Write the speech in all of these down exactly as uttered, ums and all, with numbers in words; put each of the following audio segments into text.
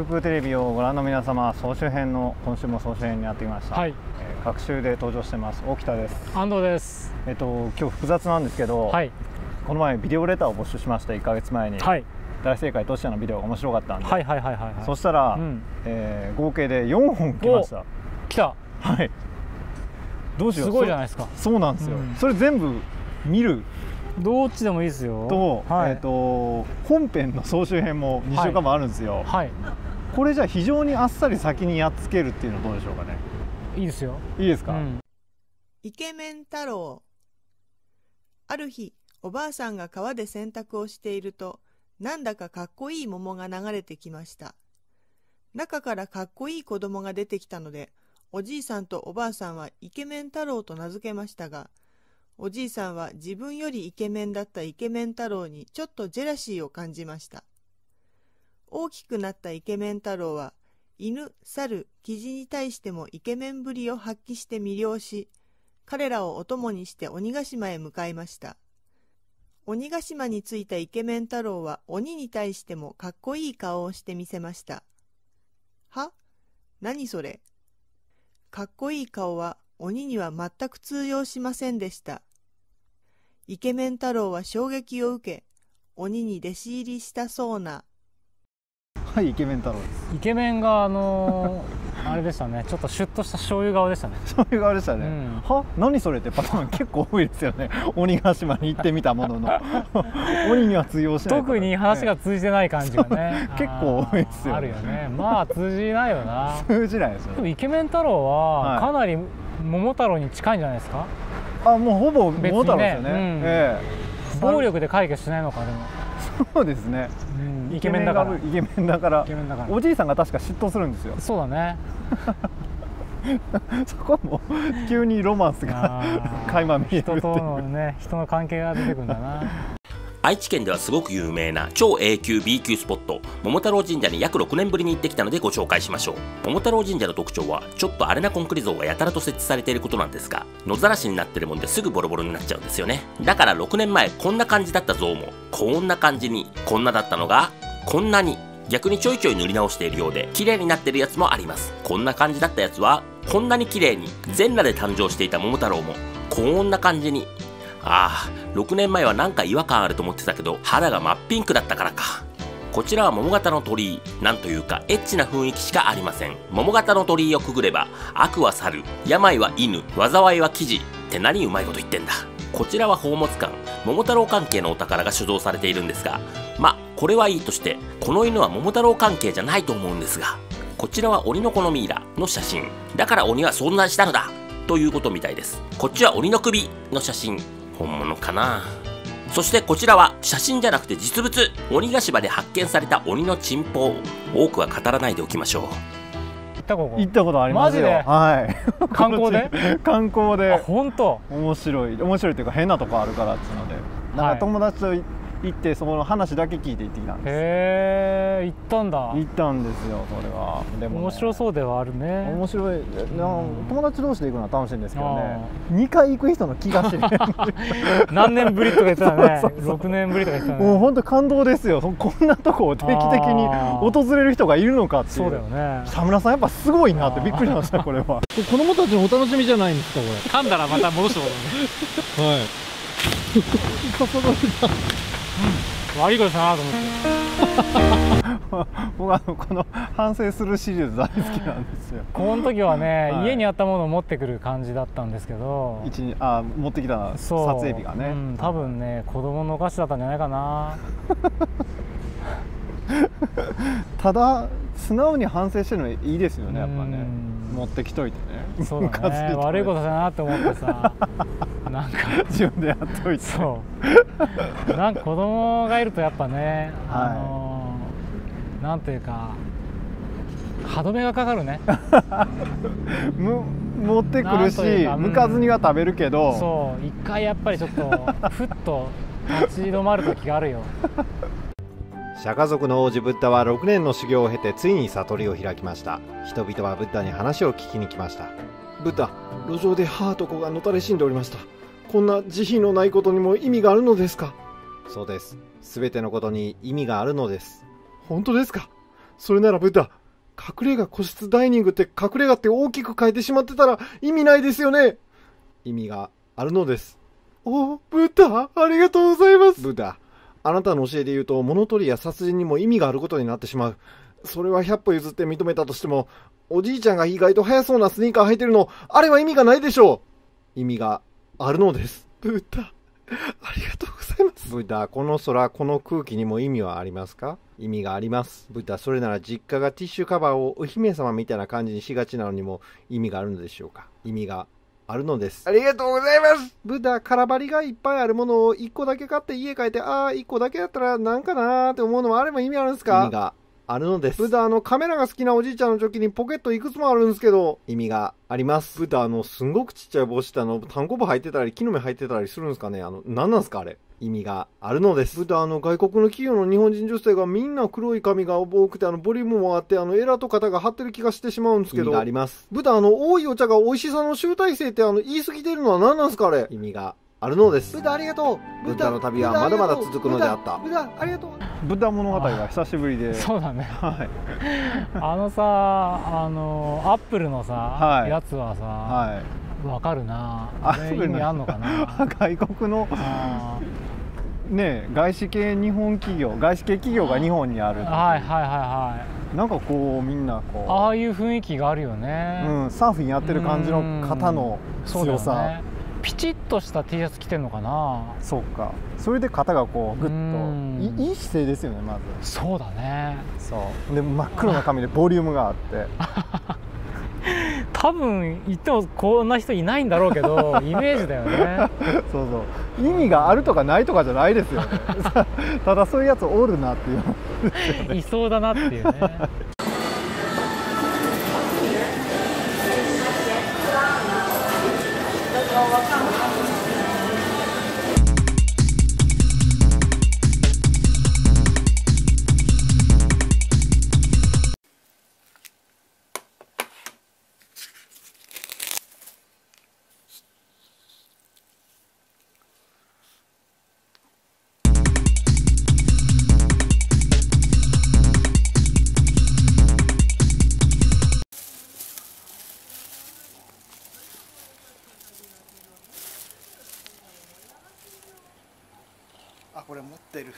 プープーテレビをご覧の皆様、総集編の今週も総集編にやってきました。はい、えー、各週で登場してます沖田です。 安藤です。 えっと今日複雑なんですけど、はい、この前ビデオレターを募集しました。いっかげつまえに、はい、大正解トシヤのビデオが面白かったんで、はいはいはいはい、はい、そしたら、うん、えー、合計でよんほん来ました。 来た。はい。 どうしよう。 すごいじゃないですか。 そうなんですよ、うん、それ全部見る。 どっちでもいいですよ。 と、はい、えっと本編の総集編もにしゅうかんもあるんですよ。はい、はい、これじゃあ非常にあっさり先にやっつけるっていうのはどうでしょうかね。 いいですよ。 いいですか。うん、 イケメン太郎。ある日、おばあさんが川で洗濯をしていると、なんだかかっこいい桃が流れてきました。中からかっこいい子供が出てきたので、おじいさんとおばあさんはイケメン太郎と名付けましたが、おじいさんは自分よりイケメンだったイケメン太郎にちょっとジェラシーを感じました。大きくなったイケメン太郎は、犬、猿、キジに対してもイケメンぶりを発揮して魅了し、彼らをお供にして鬼ヶ島へ向かいました。鬼ヶ島に着いたイケメン太郎は鬼に対してもかっこいい顔をしてみせました。は？何それ？かっこいい顔は鬼には全く通用しませんでした。イケメン太郎は衝撃を受け、鬼に弟子入りしたそうな。 はい、イケメン太郎です。 イケメンがあのー、あれでしたね。ちょっとシュッとした醤油顔でしたね。 醤油顔でしたね。うん、は、何それってパターン結構多いですよね。鬼ヶ島に行ってみたものの鬼には通用しない。 特に話が通じてない感じがね。 結構多いですよね。 あるよね。まあ通じないよな。 通じないですよ。 でもイケメン太郎はかなり桃太郎に近いんじゃないですか。 あ、もうほぼ桃太郎ですよね。 うん、ええ、暴力で解決しないのかでも。 そうですね。 イケメンだから。 イケメンだから。おじいさんが確か嫉妬するんですよ。 そうだね。 そこも急にロマンスが垣間見えるっていう。 人とのね、人の関係が出てくるんだな。 愛知県ではすごく有名な超 エーきゅうビーきゅうスポット、桃太郎神社に約ろくねんぶりに行ってきたのでご紹介しましょう。桃太郎神社の特徴は、ちょっとアレなコンクリ像がやたらと設置されていることなんですが、野ざらしになってるもんですぐボロボロになっちゃうんですよね。だからろくねんまえこんな感じだった像も、こんな感じに、こんなだったのが、こんなに、逆にちょいちょい塗り直しているようで、綺麗になってるやつもあります。こんな感じだったやつは、こんなに綺麗に、全裸で誕生していた桃太郎も、こんな感じに、ああ、ろくねんまえはなんか違和感あると思ってたけど、肌が真っピンクだったからか。こちらは桃型の鳥居。なんというか、エッチな雰囲気しかありません。桃型の鳥居をくぐれば、悪は猿、病は犬、災いはキジ。って何うまいこと言ってんだ。こちらは宝物館。桃太郎関係のお宝が所蔵されているんですが、ま、これはいいとして、この犬は桃太郎関係じゃないと思うんですが、こちらは鬼の子のミイラの写真。だから鬼は存在したのだということみたいです。こっちは鬼の首の写真。本物かな。そしてこちらは写真じゃなくて実物。鬼ヶ島で発見された鬼の珍宝。多くは語らないでおきましょう。 行ったここ行ったことありますよ。 マジで。 はい。 観光で観光で。 あ、本当。 面白い面白いというか変なとこあるからっていうので、なんか友達と行ってそこの話だけ聞いて行ってきたんです。 へえ、行ったんだ。 行ったんですよ。それはでも、ね、 面白そうではあるね。 面白い。友達同士で行くのは楽しいんですけどね、にかい行く人の気がして何年ぶりとか言ってたね。ろくねんぶりとか言ってたね。 もう本当感動ですよ。こんなとこを定期的に訪れる人がいるのかっていう。 そうだよね。 田村さんやっぱすごいなってびっくりしました。これは子供たちのお楽しみじゃないんですかこれ。 噛んだらまた戻してもらうね。はい。悪いことしたなと思って。 僕はこの反省するシリーズ大好きなんですよ。 この時はね、はい、家にあったものを持ってくる感じだったんですけど、 一日あ持ってきた撮影日がね、うん、 多分ね子供のお菓子だったんじゃないかな。 ただ素直に反省してるのいいですよねやっぱね。持ってきといてね。 そうだね。悪いことだなって思ってさ。なんか自分でやっといて。 そうなんか子供がいるとやっぱね、あのー、なんていうか歯止めがかかるね。 む持ってくるし、むかずには食べるけど、 そう一回やっぱりちょっとふっと立ち止まる時があるよ。 釈迦族の王子ブッダはろくねんの修行を経てついに悟りを開きました。人々はブッダに話を聞きに来ました。 ブッダ、路上で母と子がのたれ死んでおりました。こんな慈悲のないことにも意味があるのですか？ そうです。すべてのことに意味があるのです。 本当ですか？ それならブッダ、隠れ家個室ダイニングって隠れ家って大きく書いてしまってたら意味ないですよね。 意味があるのです。 お、ブッダ、ありがとうございます。 ブッダ、あなたの教えで言うと物取りや殺人にも意味があることになってしまう。 それはひゃっぽ譲って認めたとしても、おじいちゃんが意外と速そうなスニーカー履いてるの、あれは意味がないでしょう。意味があるのです。 ブッダ、ありがとうございます。 ブッダ、この空、この空気にも意味はありますか？意味があります。ブッダ、それなら実家がティッシュカバーをお姫様みたいな感じにしがちなのにも意味があるのでしょうか？意味があるのです。 ありがとうございます。 ブッダ、空張りがいっぱいあるものをいっこだけ買って家帰って、ああ、いっこだけだったらなんかなーって思うのもあれば意味あるんですか？意味があるのです。 ブッダ、あのカメラが好きなおじいちゃんの時にポケットいくつもあるんですけど、 意味があります。 ブッダ、あのすんごくちっちゃい帽子ってあのタンコブ入ってたり木の芽入ってたりするんですかね？あの何なんですかあれ？ 意味があるのです。 ブッダ、あの外国の企業の日本人女性がみんな黒い髪が多くて、あのボリュームもあって、あのエラと肩が張ってる気がしてしまうんですけど、 意味があります。 ブッダ、あの多いお茶が美味しさの集大成ってあの言い過ぎてるのは何なんですかあれ？ 意味があるのです。 ブッダ、ありがとう。 ブッダの旅はまだまだ続くのであった。 ブッダ、ありがとう。 ブッダ物語が久しぶりで。 そうだね。 はい。 あのさ、あのアップルのさ、はい、やつはさ、はい、わかるな。あれ意味あんのかな。 外国のね、外資系日本企業、外資系企業が日本にある。 はいはいはいはい。 なんかこうみんなこう。 ああいう雰囲気があるよね。 うん、サーフィンやってる感じの方の強さ。 ピチッとした T シャツ着てんのかな。 そうか。それで肩がこうグッといい姿勢ですよね、まず。そうだね。 そうで真っ黒な髪でボリュームがあって多分言ってもこんな人いないんだろうけどイメージだよね。 そうそう、意味があるとかないとかじゃないですよねただそういうやつおるなっていう、 ね、いそうだなっていうねあ、これ持ってる。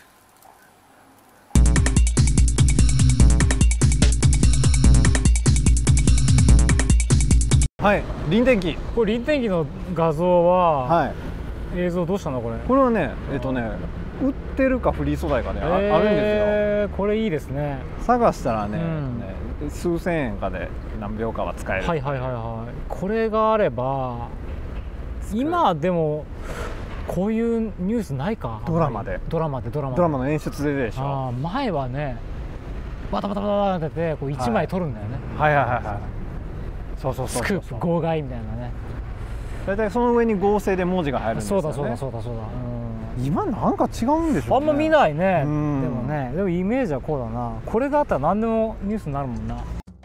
はい、輪転機。 これ輪転機の画像は、はい、映像どうしたのこれ？ これはね、えっとね、売ってるかフリー素材かね、えー、あるんですよ。 これいいですね。 探したらね、うん、ね数千円かで何秒かは使える。 はいはいはいはい。これがあれば、今でも。こういうニュースないか。 ドラマでドラマでドラマでドラマの演出ででしょ。 あ、前はねバタバタバタバタっててこういちまい撮るんだよね、 はい、はいはいはいはいそうそうそうそう、 スクープ号外みたいなね。 大体その上に合成で文字が入るんですよね。 そうだそうだそうだそうだ、うん、 今なんか違うんでしょうね。 あんま見ないね。でもね、でもイメージはこうだな。これがあったら何でもニュースになるもんな。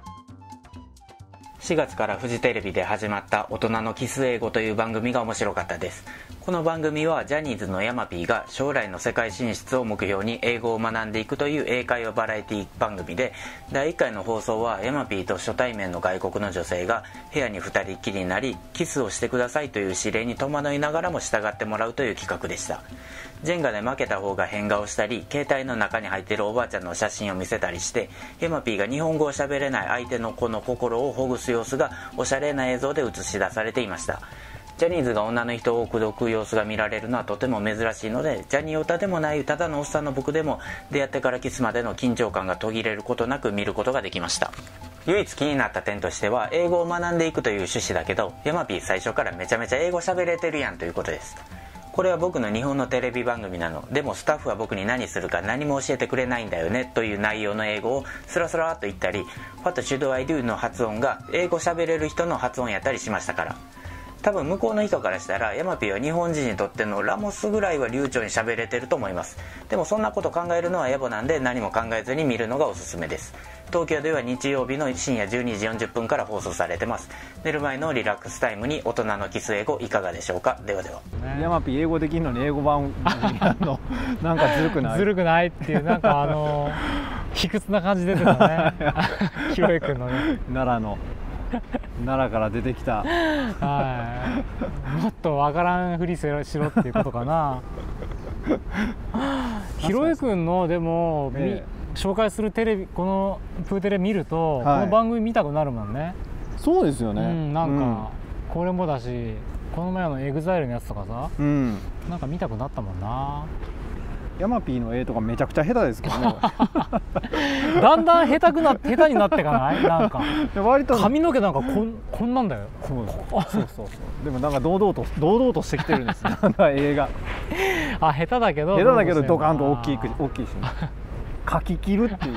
しがつからフジテレビで始まった大人のキス英語という番組が面白かったです。この番組はジャニーズのヤマピーが将来の世界進出を目標に英語を学んでいくという英会話バラエティ番組で、だいいっかいの放送はヤマピーと初対面の外国の女性が部屋にふたりっきりになりキスをしてくださいという指令に戸惑いながらも従ってもらうという企画でした。ジェンガで負けた方が変顔したり、携帯の中に入っているおばあちゃんの写真を見せたりして、ヤマピーが日本語を喋れない相手の子の心をほぐす様子がおしゃれな映像で映し出されていました。ジャニーズが女の人を口説く様子が見られるのはとても珍しいので、ジャニオタでもないただのおっさんの僕でも出会ってからキスまでの緊張感が途切れることなく見ることができました。唯一気になった点としては、英語を学んでいくという趣旨だけど、ヤマピー最初からめちゃめちゃ英語喋れてるやんということです。これは僕の日本のテレビ番組なのでも、スタッフは僕に何するか何も教えてくれないんだよねという内容の英語をスラスラっと言ったり、 What should I do の発音が英語喋れる人の発音やったりしましたから、多分向こうの人からしたらヤマピーは日本人にとってのラモスぐらいは流暢に喋れてると思います。でもそんなこと考えるのは野暮なんで、何も考えずに見るのがおすすめです。東京では日曜日の深夜じゅうにじよんじゅっぷんから放送されてます。寝る前のリラックスタイムに大人のキス英語いかがでしょうか。ではでは。 ヤマピー英語できるのに英語版やるのなんかずるくないずるくないっていう、なんかあの卑屈な感じ出てたねひろゆくんのね、 奈良の奈良から出てきたはい、もっとわからんふりしろっていうことかなひろゆくんのでも、ええ、紹介するテレビ、このプーテレ見ると、はい、この番組見たくなるもんね。 そうですよね、うん、 なんか、うん、これもだし、この前のエグザイルのやつとかさ、うん、なんか見たくなったもんな。 ヤマピーの絵とかめちゃくちゃ下手ですけどねだんだん下手くなって下手になっていかない？なんか割と髪の毛なんかこんこんなんだよ。 そうそうそうそうでもなんか堂々と堂々としてきてるんですね映画。 あ、下手だけど下手だけどドカンと大きい大きいし、ね、書き切るっていう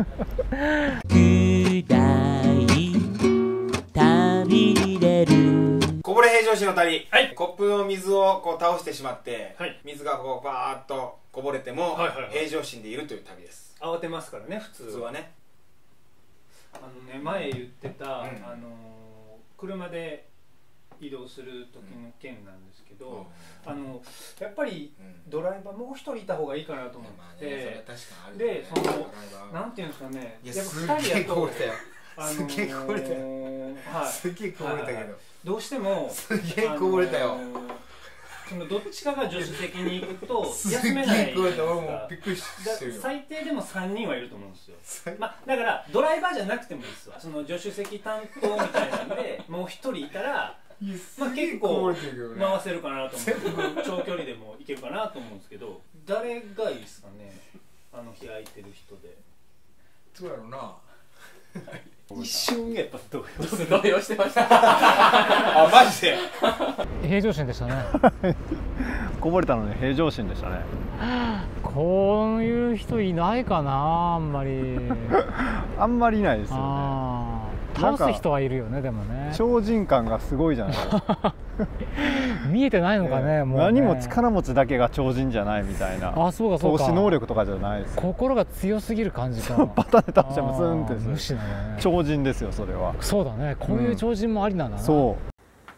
こぼれ平常心の旅、はい、コップの水をこう倒してしまって、はい、水がこうバーッとこぼれても、はいはいはい、平常心でいるという旅です。 慌てますからね、普通普通はね。 あのね、前言ってた、うん、あの車で移動する時の件なんですけど、うん、あのやっぱりドライバーもう一人いた方がいいかなと思って、うん、ね、で、そのなんていうんですかね、 やっぱふたりやとすげえこぼれたよ。 すげえこぼれたけど、 どうしてもすげえこぼれたよ。 そのどっちかが助手席に行くと休めない。 俺もびっくりしてるよ。 最低でもさんにんはいると思うんですよ。まあだからドライバーじゃなくてもいいですわ。その助手席担当みたいなんでもう一人いたら、まあ結構回せるかなと思って、長距離でも行けるかなと思うんですけど、誰がいいですかね、あの日空いてる人で。 どうやろうな。 一瞬やっぱ動揺動揺してましたあ、マジで平常心でしたねこぼれたのに平常心でしたね。 こういう人いないかな、あんまりあんまりいないですよね。 倒す人はいるよね、でもね。 超人感がすごいじゃないですか見えてないのかね、もうね。 何も力持ちだけが超人じゃないみたいな。 あ、そうかそうか。 投資能力とかじゃないです。 心が強すぎる感じか。 バタネ倒してもスンって無視だね。 超人ですよ、それは。 そうだね、こういう超人もありなんだな。 そう。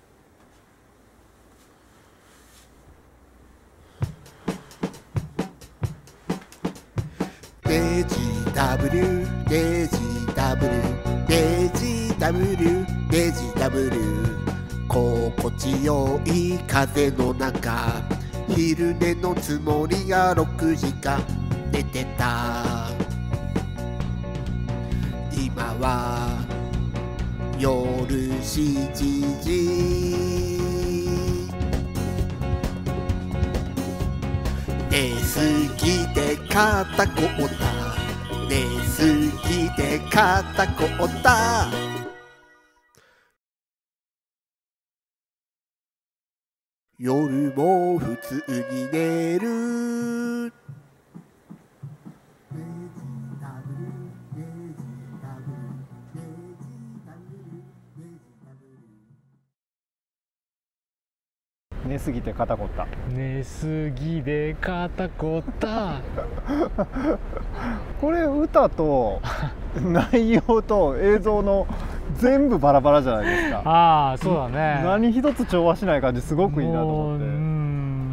デジダブリューデジダブリューデジダブリューデジダブリュー心地よい風の中、昼寝のつもりがろくじかん寝てた。今は夜しちじ、寝すぎて肩こった寝すぎて肩こった。夜も普通に寝る。 寝すぎて肩こった。 寝すぎで肩こったこれ歌と内容と映像の全部バラバラじゃないですか。 ああ、そうだね。 何一つ調和しない感じすごくいいなと思って。うん、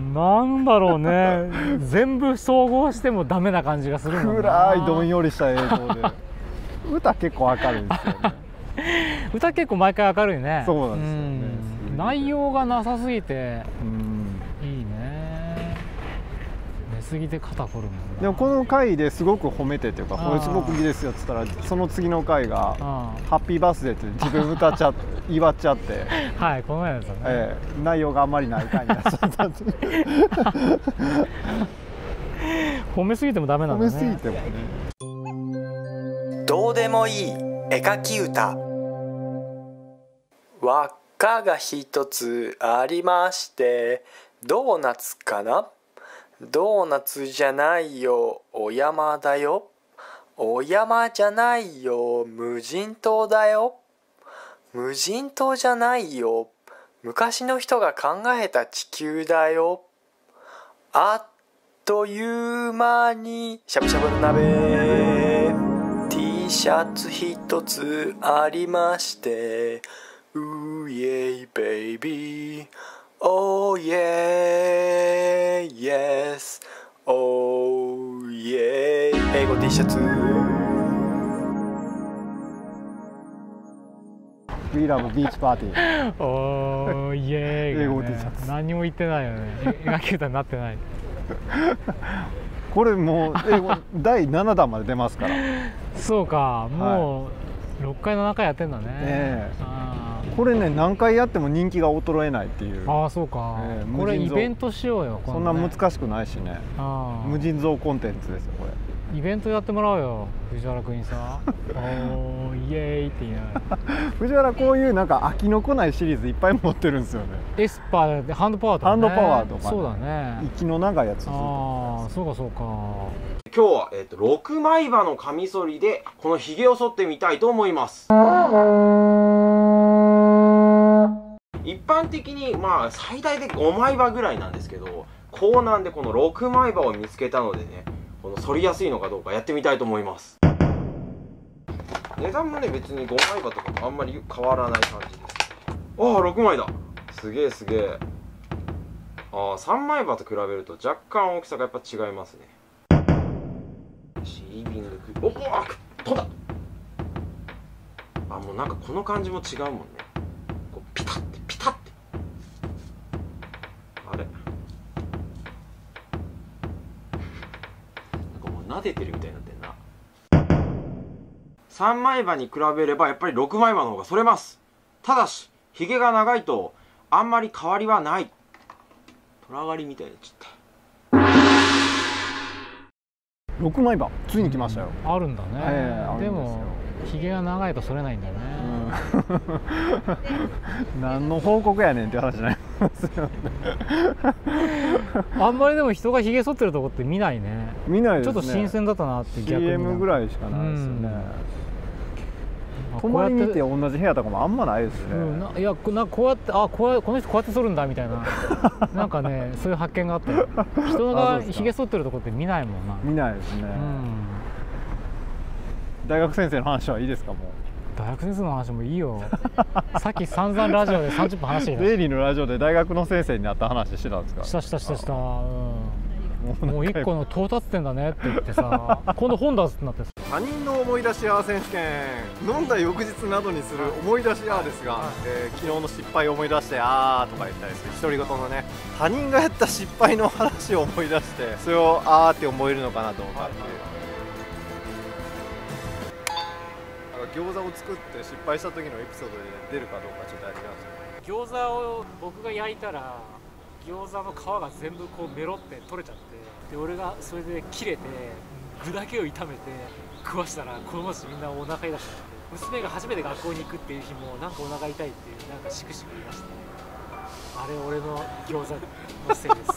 なんだろうね全部総合してもダメな感じがするもんな。 暗いどんよりした映像で歌結構明るいですよね歌結構毎回明るいね。 そうなんですよね。 内容がなさすぎていいね。寝すぎて肩こるもんな。 でもこの回ですごく褒めてっていうか、これすごくいいですよっつったら、その次の回がハッピーバースデーって自分歌っちゃって祝っちゃってはい、この前ですよね、 ええ、内容があんまりない回になっちゃったって褒めすぎてもダメなんだね。 褒めすぎてもね。どうでもいい絵描き歌。輪っかが一つありまして、ドーナツかな？ドーナツじゃないよ、お山だよ。お山じゃないよ、無人島だよ。無人島じゃないよ、昔の人が考えた地球だよ。あっという間にしゃぶしゃぶの鍋。 T シャツ一つありまして、うイエイベイビー、Oh yeah, yes, oh yeah。 英語 T シャツ We love beach party。 おーイエーイ、ね、英語 T シャツ何も言ってないよね。描き歌になってない。 これもう英語だいななだんまで出ますから。 そうか、もうろっかいななかいやってんだね。 えー、これね何回やっても人気が衰えないっていう。 ああそうか、えー、これイベントしようよ。 そんな難しくないしね。無尽蔵コンテンツですよこれ。 イベントやってもらおうよ藤原君にさ。おーイエーイって言いながら。 藤原こういうなんか飽きのこないシリーズいっぱい持ってるんですよね。 エスパーでハンドパワーとか、ね、 ハンドパワーとか、ね、 そうだね。 息の長いやつ。 ああそうかそうか。 今日は、えー、とろくまい刃のカミソリでこのひげを剃ってみたいと思います。一般的にまあ最大でごまい刃ぐらいなんですけど、高難でこのろくまい刃を見つけたのでね、この反りやすいのかどうかやってみたいと思います。値段もね別にごまい刃とかとあんまり変わらない感じです。ああろくまいだ。すげえすげえ。ああさんまい刃と比べると若干大きさがやっぱ違いますね。シービングクおお飛んだ。あもうなんかこの感じも違うもんね。こうピタッてピタッてあれなんかもう撫でてるみたいになってんな。さんまい刃に比べればやっぱりろくまい刃の方が剃れます。ただしひげが長いとあんまり変わりはない。虎狩りみたいになっちゃった。 ろくまい刃ついに来ましたよ。 あるんだね、えー、でもひげが長いと剃れないんだよね、 うん、何の報告やねんって話じゃないですよね。 あんまりでも人がひげ剃ってるとこって見ないね。 見ないですね。 ちょっと新鮮だったなって逆にシーエム ぐらいしかないですよね、うん、泊まりに行って同じ部屋とかもあんまないですね、うん、 ないやなこうやってあこうこの人こうやって剃るんだみたいななんかねそういう発見があって人がひげ剃ってるとこって見ないもんな。 見ないですね、うん、大学先生の話はいいですか。もう大学先生の話もいいよ。さっき散々ラジオでさんじゅっぷん話していた。 デイリーのラジオで大学の先生になった話してたんですか。 したしたしたした、うん、もう一個の到達点だねって言ってさ今度本出すってなってさ。 他人の思い出しアー選手権、飲んだ翌日などにする思い出しアーですが、えー、昨日の失敗を思い出してあーとか言ったりする独り言のね、他人がやった失敗の話を思い出してそれをあーって思えるのかなどうかっていう。餃子を作って失敗した時のエピソードで出るかどうかちょっとやってみます。 餃子を僕が焼いたら餃子の皮が全部こうメロって取れちゃって、で俺がそれで切れて具だけを炒めて食わしたら子供たちみんなお腹痛くなって、娘が初めて学校に行くっていう日もなんかお腹痛いっていうなんかしくしく言いましたね。あれ俺の餃子のせいです。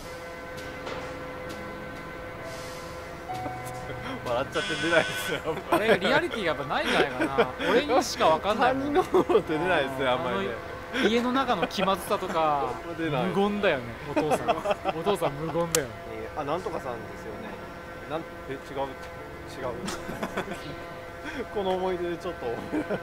笑っちゃって出ないですよ。 あれリアリティがやっぱないんじゃないかな。俺にしかわかんない。 他人のものって出ないですねあんまりね。 家の中の気まずさとか無言だよね。お父さんお父さん無言だよね。 あなんとかさんですよね。なんえ違う違うこの思い出でちょっと思い出しちゃ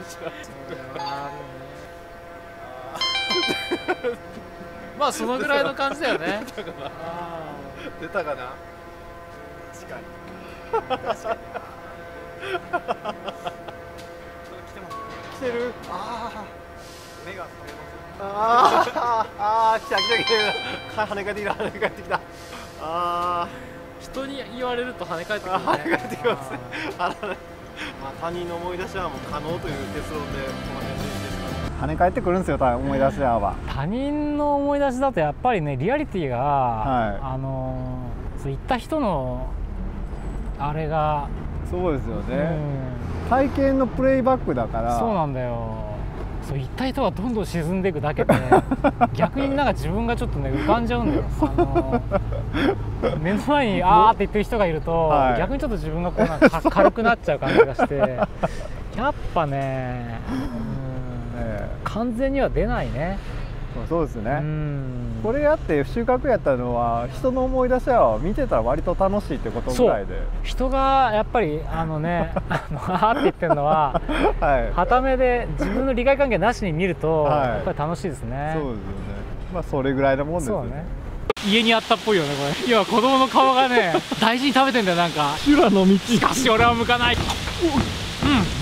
う。まあそのぐらいの感じだよね。 出たかな。確かに確かに来てる。ああ目が覚めます。ああああ来た来た来た跳ね返ってきた跳ね返ってきた。ああ人に言われると跳ね返ってくるね。 跳ね返ってきますね。あらまあ他人の思い出しはもう可能という結論でこの辺でいいですか。 跳ね返ってくるんですよ思い出しは。 他人の思い出しだとやっぱりねリアリティが、はい、あのそういった人のあれがそうですよね、うん、体験のプレイバックだから。 そうなんだよ。そういった人がどんどん沈んでいくだけで逆になんか自分がちょっとね浮かんじゃうんだよ。あの目の前にあーって言ってる人がいると、はい、逆にちょっと自分がこうなんか軽くなっちゃう感じがしてやっぱね、うん、えー、完全には出ないね。 そうですね。これやって収穫やったのは人の思い出しは見てたら割と楽しいってことぐらいで、 人がやっぱりあのねあのあって言ってるのは、はい、はためで自分の利害関係なしに見ると、はい、やっぱり楽しいですね。 そうですよね。まあそれぐらいのもんですよね。 家にあったっぽいよねこれ。今子供の顔がね大事に食べてんだよなんか。 修羅の道。 しかし俺は向かない。うん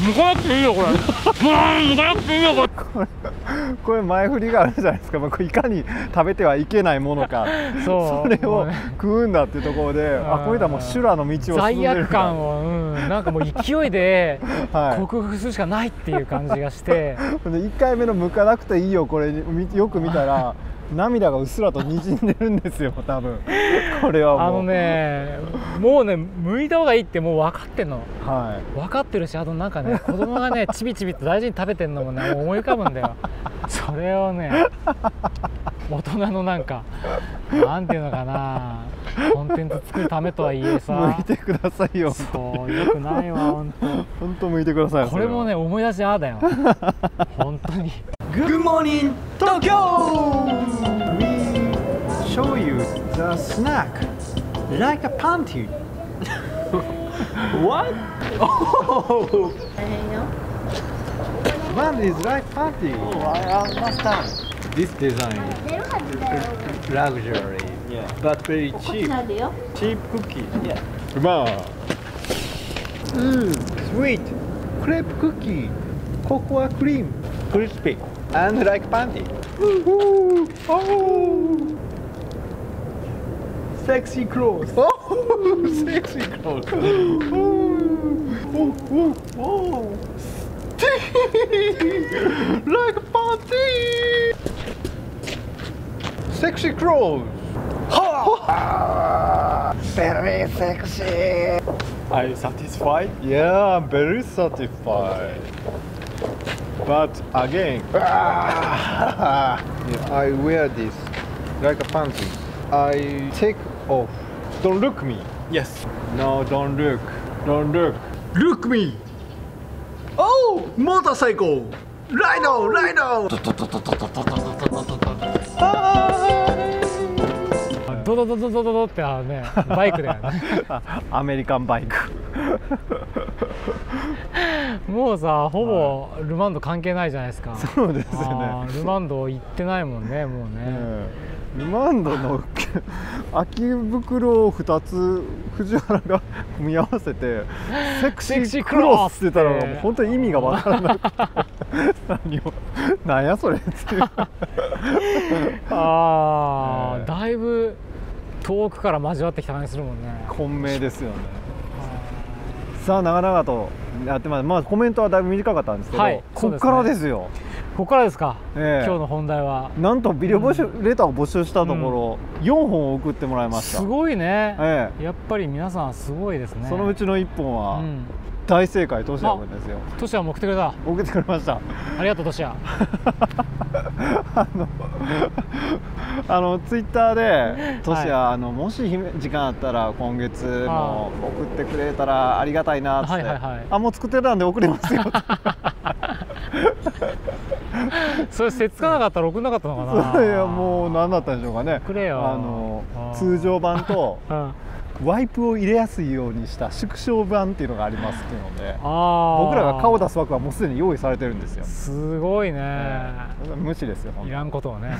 かなくていいよこれ。もうむかなくていいよこれ。 これこれ前振りがあるじゃないですか。これいかに食べてはいけないものか、そ, それを食うんだっていうところで、あ、こういったもう修羅の道を進んでる。 罪悪感を、うん、なんかもう勢いで克服するしかないっていう感じがして。 でいっかいめの向かなくていいよこれよく見たら。涙がうっすらとにじんでるんですよ多分。これはもうあのね、もうね剥いた方がいいってもう分かってんの、はい、分かってるし、あとなんかね子供がねちびちびと大事に食べてんのもね思い浮かぶんだよ。それをね大人のなんかなんていうのかな、コンテンツ作るためとはいえさ、 向いてくださいよ。 そうよくないわ本当。 本当向いてください。 これもね思い出しああだよ本当に。 Good morning, Tokyo! We show you the snack like a panty. What? Oh! One is like panty. Oh, I understand. This design is luxury, yeah, but very cheap. Cheap cookie. Yeah. Come on. Mmm, sweet crepe cookie, cocoa cream, crispy. And like panty. Ooh, oh, sexy clothes. Oh, sexy clothes. Oh, oh, oh, oh. Like panty. Sexy clothes. Very sexy. Are you satisfied? Yeah, I'm very satisfied. But again, yeah, I wear this like a panty. I take off. Don't look me. Yes. No, don't look. Don't look. Look me. Oh, motorcycle. Rhino, rhino. ドドドドドドドってあのねバイクだよね。 アメリカンバイク。 もうさほぼルマンド関係ないじゃないですか。 そうですよね。 ルマンド行ってないもんねもうね。 ルマンドの空き袋をふたつ藤原が組み合わせてセクシークロスって言ったら本当に意味がわからなくて何を何やそれっていう。 ああ、だいぶ遠くから交わってきた感じするもんね。 混迷ですよね。さあ長々とやってます。まあコメントはだいぶ短かったんですけど、はい、ここからですよ。 ここからですか、えー、今日の本題はなんとビデオ募集、うん、レターを募集したところ、うん、よんほん送ってもらいました。 すごいね、えー、やっぱり皆さんすごいですね。 そのうちのいっぽんは、うん、大正解、トシヤ君ですよ。 トシヤも送ってくれた。 送ってくれました。 ありがとうトシヤ。 あのあのツイッターでトシヤ、はい、あのもし時間あったら今月も送ってくれたらありがたいなって、あもう作ってたんで送れますよ。 それせっつかなかったら送んなかったのかな。 それはもう何だったんでしょうかね。 くれよ。 あの通常版とワイプを入れやすいようにした縮小版っていうのがありますっていうので、僕らが顔出す枠はもうすでに用意されてるんですよ。 すごいね、 えー、無視ですよ。 いらんことをね。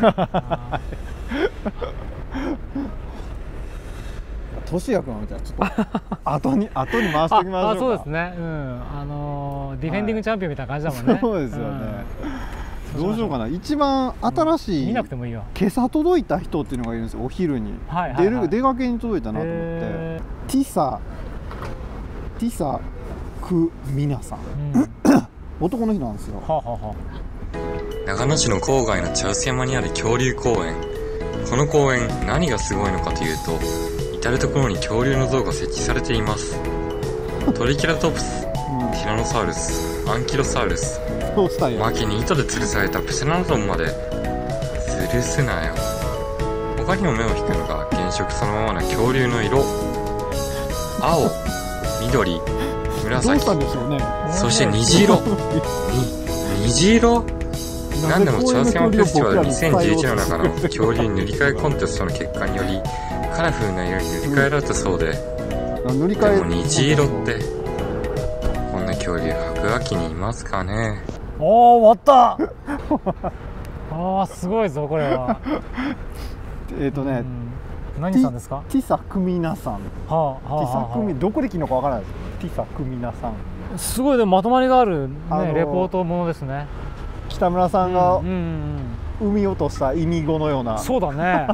トシヤ君はじゃあちょっと後に後に回しておきましょうか。 あ、そうですね。うん、あのー、ディフェンディングチャンピオンみたいな感じだもんね。はい、 そうですよね。うん、どうしようかな。一番新しい、うん、 見なくてもいいよ。 今朝届いた人っていうのがいるんですよ。お昼に、はいはいはい、出る出かけに届いたなと思って。ティサティサクミナさん、うん、男の人なんですよ。はあはあ、 長野市の郊外の茶臼山にある恐竜公園。この公園何がすごいのかというと、至る所に恐竜の像が設置されています。トリケラトプス、うん、ティラノサウルス、アンキロサウルス、脇に糸で吊るされたプセラノドンまで。吊るすなよ。他にも目を引くのが原色そのままな恐竜の色。青、緑、紫、ね、そして虹色。に虹色。何でも茶臼山フェスティバルにせんじゅういちの中の恐竜塗り替えコンテストの結果によりカラフルな色に塗り替えられたそうで、うん、でも虹色ってこんな恐竜白亜紀にいますかね。 おー終わった。ああすごいぞこれは。 えっとね、 うん、何さんですか。 ティサクミナさん、はあはあはあ、ティサクミどこで切るのかわからないです。ティサクミナさん、 すごいでもまとまりがある、ね、レポートものですね。 北村さんが生み落とした意味語のような。 そうだね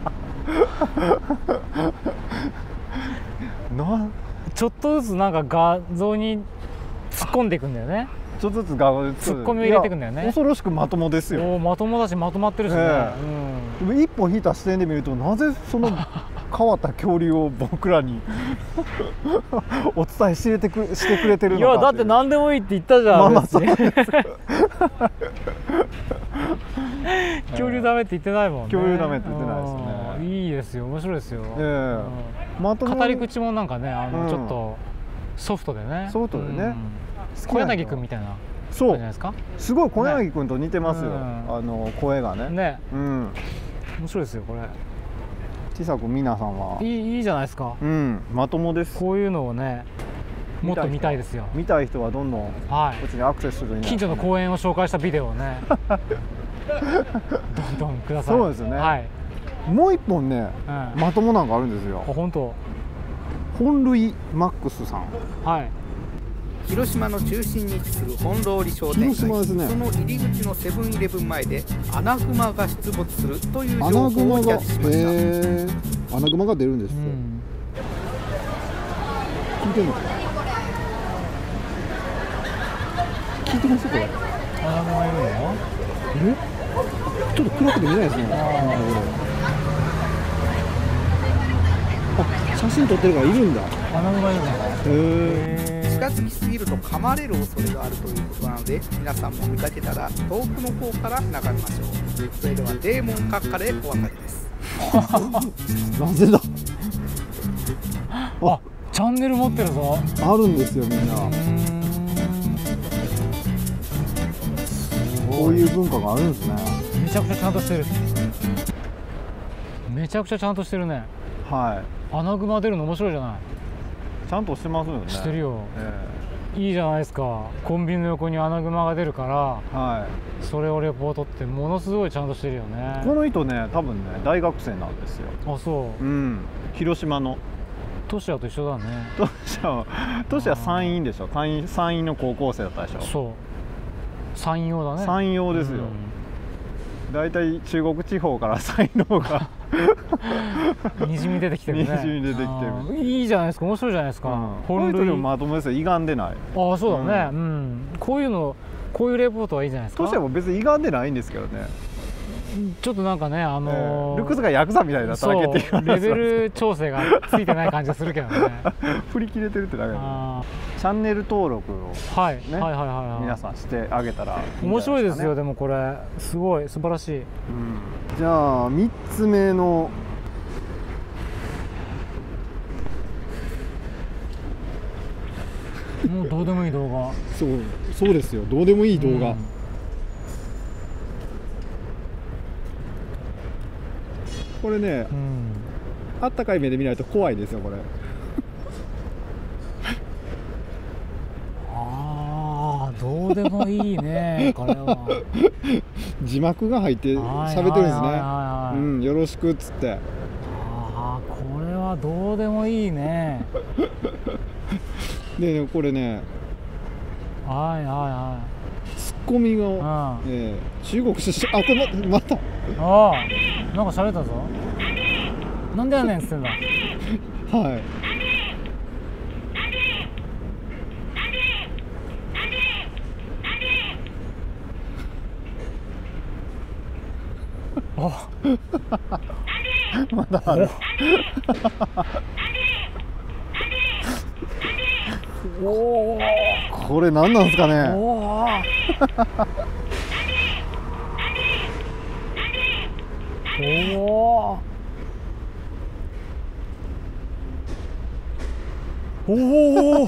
なちょっとずつなんか画像に突っ込んでいくんだよね。 ちょっとずつ画像に突っ込みを入れていくんだよね。 恐ろしくまともですよ。 おまともだしまとまってるしね、 えーうん、一本引いた視点で見るとなぜその変わった恐竜を僕らにお伝えしてくれしてくれてるのか。 いやだって何でもいいって言ったじゃん。まあまあそうです恐竜ダメって言ってないもんね。 恐竜ダメって言ってないですね。 いいですよ、面白いですよ。 えーまとも語り口もなんかね、あの、うん、ちょっとソフトでね。 ソフトでね。うん小柳君みたいな。 そうじゃないですか。 すごい小柳君と似てますよ。ね、あの声がね。 ね。うん。面白いですよこれ。 小さく皆さんはいいいいじゃないですか。 うん。まともです。 こういうのをね、もっと見たいですよ。 見たい人はどんどんこっちにアクセスする。 近所の公園を紹介したビデオをね、どんどんください。 そうですね。はい。もう一本ね、まともなんかあるんですよ。 本当。 本類マックスさん。 はい。 広島の中心に位置する本通り商店街、ね、その入り口のセブンイレブン前でアナグマが出没するという情報をキャッチしました。 えー、アナグマが出るんですって、うん、聞いてるのか聞いてますこれ。 アナグマいるの？ え？ちょっと暗くて見えないですね。あ、写真撮ってるからいるんだ。 アナグマいるの？ へー。 近づきすぎると噛まれる恐れがあるということなので、皆さんも見かけたら遠くの方から眺めましょう。それではデーモン閣下でお別れです。 なぜだあ、チャンネル持ってるぞ。 あるんですよみんな。こういう文化があるんですね。 めちゃくちゃちゃんとしてる。めちゃくちゃちゃんとしてるね。 はい。 アナグマ出るの面白いじゃない。 ちゃんとしてますよね。 してるよ、えー、いいじゃないですか。コンビニの横にアナグマが出るから、はい、それをレポートってものすごいちゃんとしてるよね。 この人ね多分ね大学生なんですよ。 あ、そう。 うん、広島のトシヤと一緒だね。 トシヤトシヤ山陰でしょ。山陰山陰の高校生だったでしょ。 そう山陽だね。 山陽ですよ、うん、だいたい中国地方から山陰の方がにじみ出てきてるね。 にじみ出てきてる。 いいじゃないですか。面白いじゃないですか。うん、 本当にまともですよ。歪んでない。 ああ、そうだね。うん、うん、こういうのこういうレポートはいいじゃないですか。 としても別に歪んでないんですけどね。 ちょっとなんかね、あのーえー、ルックスがヤクザみたいになっただけっていう。 レベル調整がついてない感じがするけどね。 振り切れてるってだけで。チャンネル登録を、ね、 はい、はいはいはいはい、 皆さんしてあげたらいいんじゃないですかね。 面白いですよ。でもこれすごい素晴らしい。うん、 じゃあみっつめのもうどうでもいい動画。 そうそうですよ。どうでもいい動画。うん、これね、うん、あったかい目で見ないと怖いですよこれ。 ああ、どうでもいいねこれは。 字幕が入って喋ってるんですね。うん、よろしくっつって。 ああ、これはどうでもいいね。 でこれね、 はいはいはい、 ツッコミが、うん、えー、中国出身。あ、これまたああ、なんか喋ったぞ。なんでやねんっつってんだ。 はい。 あまだある。 おお、 これ何なんですかね。 おおおお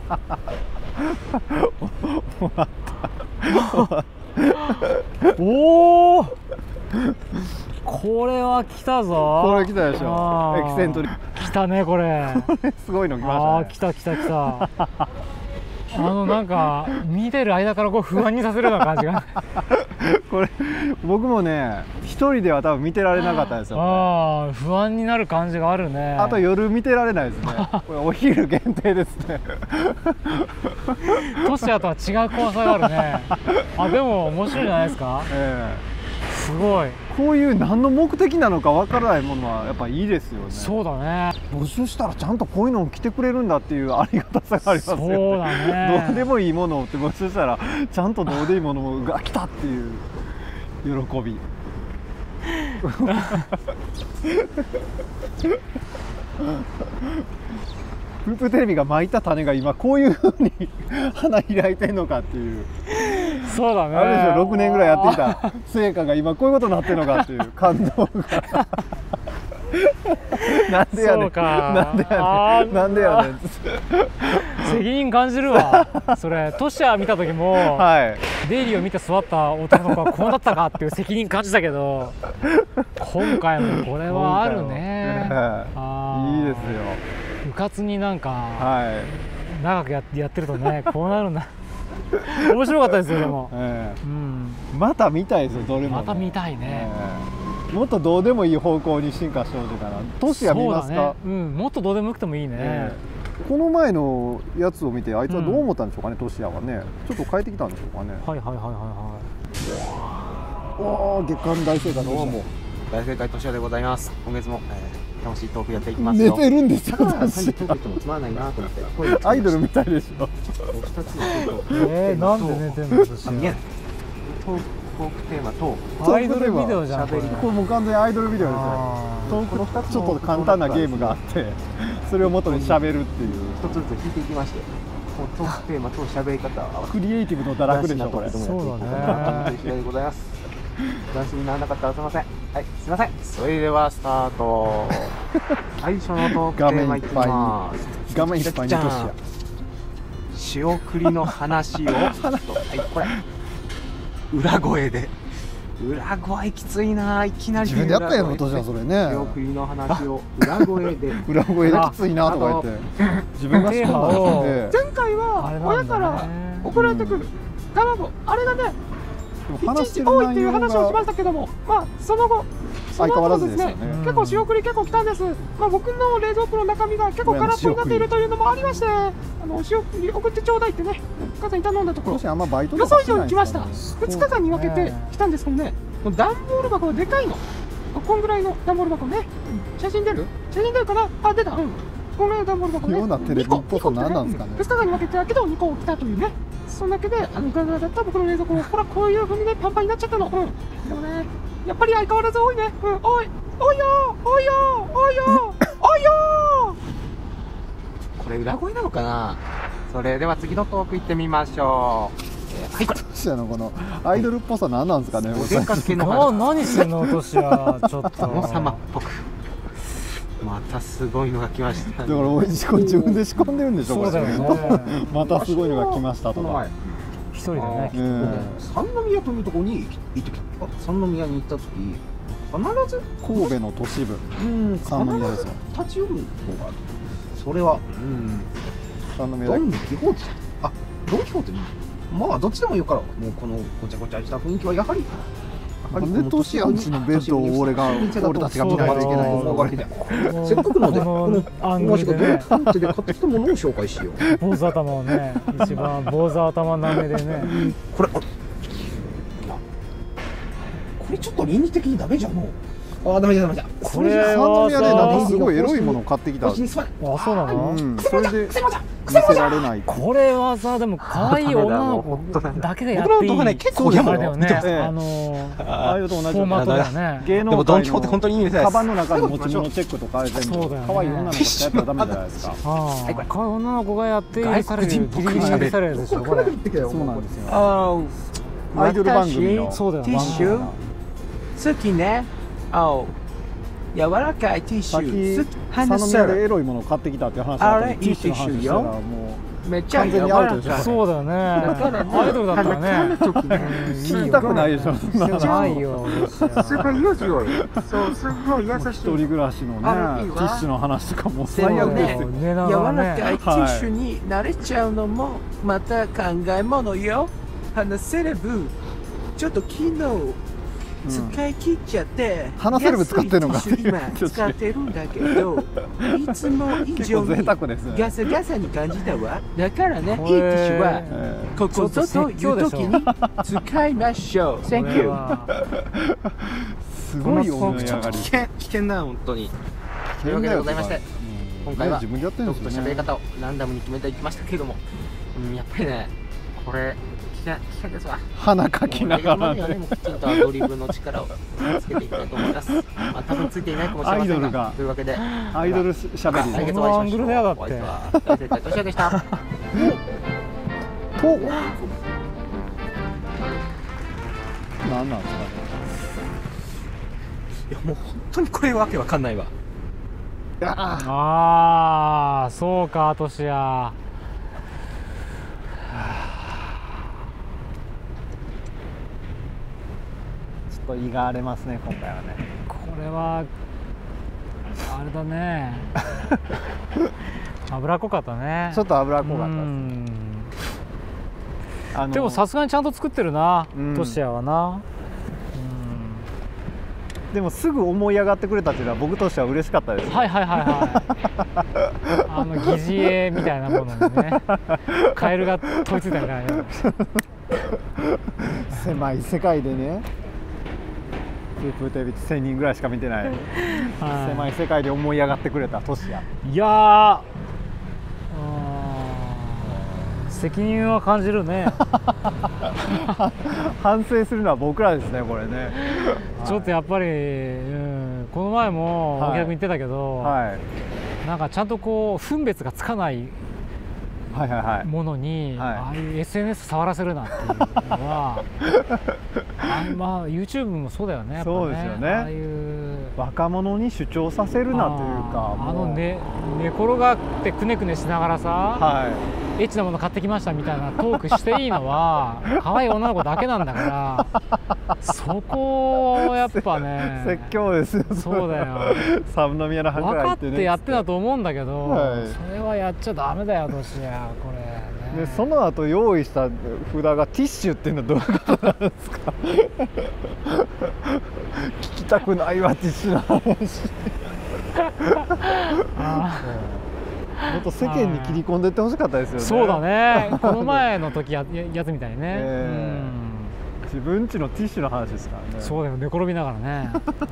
おお、これは来たぞ。 これ来たでしょ。エキセントリック来たねこれ。 すごいの来ましたね。 ああ、来た来た来た。 あのなんか見てる間からこう不安にさせるような感じがこれ僕もね一人では多分見てられなかったですよ、ね、 ああ不安になる感じがあるね。 あと夜見てられないですねこれお昼限定ですねトシヤとは違う怖さがあるね。あでも面白いじゃないですか、えー、すごいこういう何の目的なのかわからないものはやっぱいいですよね。 そうだね。 募集したらちゃんとこういうのを着てくれるんだっていうありがたさがありますよね。 そうだね。 どうでもいいものをって募集したらちゃんとどうでいいものが来たっていう喜びフープテレビがまいた種が今こういうふうに花開いてんのかっていう。 そうだね。 あれでしょ、ろくねんぐらいやってきた成果が今こういうことになってるのかっていう感動がなんでやねんなんでやねんなんでやねん責任感じるわそれ。トシヤ見た時も、はい、デイリーを見て座った男の子はこうなったかっていう責任感じたけど今回もこれはあるね。 あいいですよ。 うかつになんか、はい、長くやってやってるとねこうなるんだ面白かったですよでも、えーうん、 また見たいですよどれも、ね、 また見たいね、 えー、もっとどうでもいい方向に進化してほしいかな。トシヤ見ますか？ ね、うん、もっとどうでもよくてもいいね、えー、この前のやつを見てあいつはどう思ったんでしょうかね、うん、トシヤはねちょっと変えてきたんでしょうかね。 はいはいはいはいはい。 おお月間大正解どうも大正解トシヤでございます。今月も、えー、楽しいトークやっていきますよ。 寝てるんですよ。 単にトークってもつまらないなと思ってアイドルみたいでしょ。 えー、なんで寝てんの？ あ、見えない。トークトークテーマとアイドルビデオじゃん。これこれもう完全にアイドルビデオですよ。トークのふたつちょっと簡単なゲームがあってそれを元に喋るっていう一つずつ引いていきまして、トークテーマと喋り方はクリエイティブの堕落でしょこれ。 そうだね。 でございます。斬新にならなかったらすみません。はい、すみません。それではスタート。最初のトークテーマいきます。 画面いっぱいにトシヤ。 仕送りの話をはいこれ裏声で。裏声きついな。いきなり自分でやったやろトシヤそれね。 仕送りの話を裏声で。 裏声できついなとか言って自分が仕込んだんで。 前回は親から送られてくる卵あれがねいちいち多いっていう話をしましたけども、まあその後その後ですね、結構仕送り結構来たんです。まあ僕の冷蔵庫の中身が結構空っぽになっているというのもありまして、あの仕送り送ってちょうだいってね、お母さんに頼んだところ、予想以上に来ました。ふつかかんに分けて来たんですけどね、段ボール箱がでかいの。こんぐらいの段ボール箱ね。写真出る？写真出るかな？あ、出た。うん。こんぐらいの段ボール箱ね。 ようなテレビっぽさ何なんですかね。 ふつかかんに分けてたけどにこ来たというね。そんだけで、あのガラガラだった僕の冷蔵庫、ほらこういう風にねパンパンになっちゃったの。うん。でもね、やっぱり相変わらず多いね。うん。おい、おいよー、おいよー、おいよー、おいよー。これ裏声なのかな。それでは次のトーク行ってみましょう。えー、はい。 トシヤのこのアイドルっぽさ何なんですかね。 おでんかけの話。何してんのトシヤ。ちょっと。 王様っぽく。またすごいのが来ました、ね。 だからおい自分で仕込んでるんでしょ。 そうだよね。 またすごいのが来ましたとか。 一人でね。 三宮というところに行ってきた。三宮に行った時、必ず神戸の都市部。うん、三宮ですよ。 立ち寄る方がある。それは、うん。 三宮。 ドンキホーテじゃん。あ、ドンキホーテに。まあどっちでもいいから、もうこのごちゃごちゃした雰囲気はやはり。 なんでトシヤんちのベッドを俺が俺たちが見ないといけないの。せっかくのでこのアングルでね買ってきたものを紹介しよう。 坊主頭をね一番坊主頭なめでね。 これこれちょっと倫理的にダメじゃんもう。あ、ダメじゃダメじゃ。 これ三宮でなんかすごいエロいものを買ってきた。あ、 そうなの？ うん。それで見せられない。 これはさでも可愛い女の子だけでやっていい。 結構やばいよね。あのああいうと同じフォーマットだよね。 芸能界のカバンの中の持ち物チェックとか全部可愛い女の子がやったらダメじゃないですか。 ああ、可愛い女の子がやって許されるギリギリ許されるでしょこれ。 そうなんですよ。ああ、アイドル番組のそうだよ。ティッシュ好きね。あ柔らかいティッシュ。 三宮でエロいものを買ってきたって話だったんで、ティッシュの話したらもうめっちゃ柔らかい。 そうだよね。 だからね、 アイドルだったらね。 噛む時ね、 聞きたくないでしょ。 ないよ。 すごい良い。そう、すごい優しい。 一人暮らしのね、ティッシュの話とかも最悪ですよ。 柔らかいティッシュに慣れちゃうのもまた考えものよ。話せれぶ、ちょっと昨日使い切っちゃって、 話せれぶ使ってるのが今使ってるんだけど、いつも以上にガサガサに感じたわ。だからね、いいティッシュはここぞという時に使いましょう。Thank you。 すごい思い上がり。 危険危険だ本当に。というわけでございまして、今回は自分でやってるんですよね。 喋り方をランダムに決めていきましたけれども、うん、やっぱりね、これ危険危険ですわ。 鼻かきながらね。 もうきちんとアドリブの力をつけていきたいと思います。まあ多分ついていないかもしれませんが、というわけでアイドルしゃべり。 来月お会いしましょう。お相手は大先生としやでした。と。 なんなんですかね。 いやもう本当にこれわけわかんないわ。 ああ、そうか、トシヤ。 ちょっと胃が荒れますね、今回はね。 これはあれだね。脂っこかったね。 ちょっと脂っこかったです。 あのでもさすがにちゃんと作ってるな、トシヤはな。 でもすぐ思い上がってくれたっていうのは僕としては嬉しかったです。 はいはいはいはい。あの疑似絵みたいなものにね、カエルが飛びついたみたいな。 狭い世界でね、スープテレビってせんにんぐらいしか見てない、はい、狭い世界で思い上がってくれたトシヤ。 いやー、責任は感じるね。 反省するのは僕らですね、これね。 ちょっとやっぱり、うん、この前もお客言ってたけど、はいはい、なんかちゃんとこう分別がつかないものに、はいはいはい、ああいう エスエヌエス 触らせるなっていうのはあ、まあ YouTube もそうだよね。やっぱね、そうですよね。ああいう若者に主張させるなというか、 あのね、寝転がってくねくねしながらさ、はい、エッチなもの買ってきましたみたいなトークしていいのは可愛い女の子だけなんだから、そこをやっぱね、 説教ですよ。 そうだよ。 三宮の墓が分かってやってたと思うんだけど、はい、それはやっちゃダメだよ、どうしやこれ。 でその後用意した札がティッシュっていうのはどういうことなんですか。聞きたくないわ、ティッシュの話。もっと世間に切り込んでいってほしかったですよね。 そうだね。この前の時ややつみたいにね、 えー、自分家のティッシュの話ですからね。 そうだよ、寝転びながらね。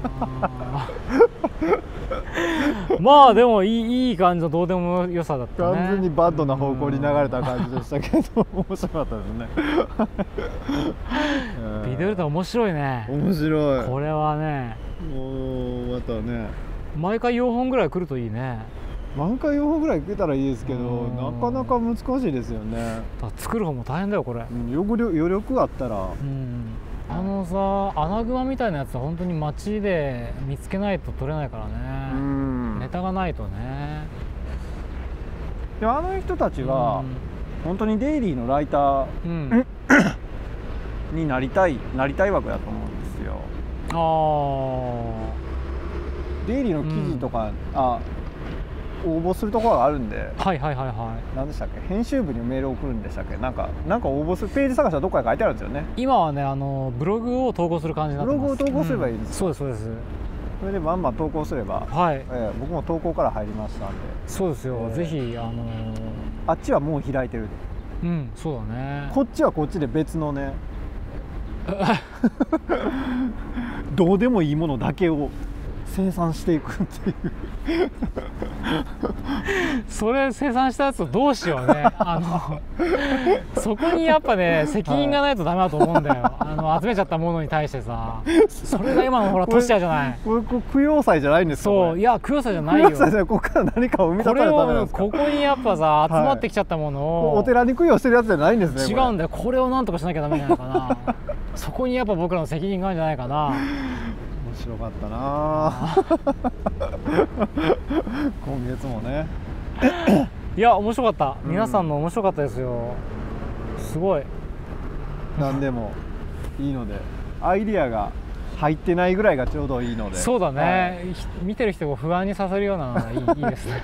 まあでもいいいい感じのどうでも良さだったね。 完全にバッドな方向に流れた感じでしたけど、面白かったですね。 ビデオレター面白いね。 面白い。 これはね、 もうまたね、 毎回よんほんぐらい来るといいね。 毎回よんほんぐらい来たらいいですけど、なかなか難しいですよね。 作る方も大変だよこれ。 うん、余力余力あったら。 うん、あのさ、アナグマみたいなやつは本当に街で見つけないと撮れないからね。うん、ネタがないとね。 でもあの人たちは、うん、本当にデイリーのライター、うん、になりたいなりたい枠だと思うんですよ。ああ。デイリーの記事とか、うん、あ応募するところがあるんで、 はいはいはいはい。 何でしたっけ、編集部にメールを送るんでしたっけ、なんかなんか応募するページ探したらどこかに書いてあるんですよね。 今はね、あのブログを投稿する感じになってます。 ブログを投稿すればいいです、 うん、そうですそうです。 それでバンバン投稿すれば、はい、えー、僕も投稿から入りましたんで。 そうですよ、えー、ぜひあのー、 あっちはもう開いてる。 うん、そうだね。 こっちはこっちで別のねどうでもいいものだけを生産していくっていうそれ生産したやつをどうしようね。あのそこにやっぱね、責任がないとダメだと思うんだよ。あの集めちゃったものに対してさ、それが今のほらトシヤじゃない。 これこれ供養祭じゃないんですか。 そう、いや供養祭じゃないよ。 供養祭じゃない、ここから何かを生み出されたためなんですか。 これをここにやっぱさ、集まってきちゃったものを、 はい、お寺に供養してるやつじゃないんですね。 違うんだよ。これをなんとかしなきゃダメじゃないかな。そこにやっぱ僕らの責任があるんじゃないかな。 面白かったな今月もねいや面白かった、うん、皆さんの面白かったですよ。すごい何でもいいのでアイディアが入ってないぐらいがちょうどいいので。 そうだね、はい、見てる人を不安にさせるようないい、いいですね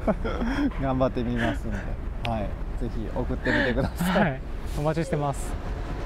頑張ってみますので、はい、ぜひ送ってみてください、 はい、お待ちしてます。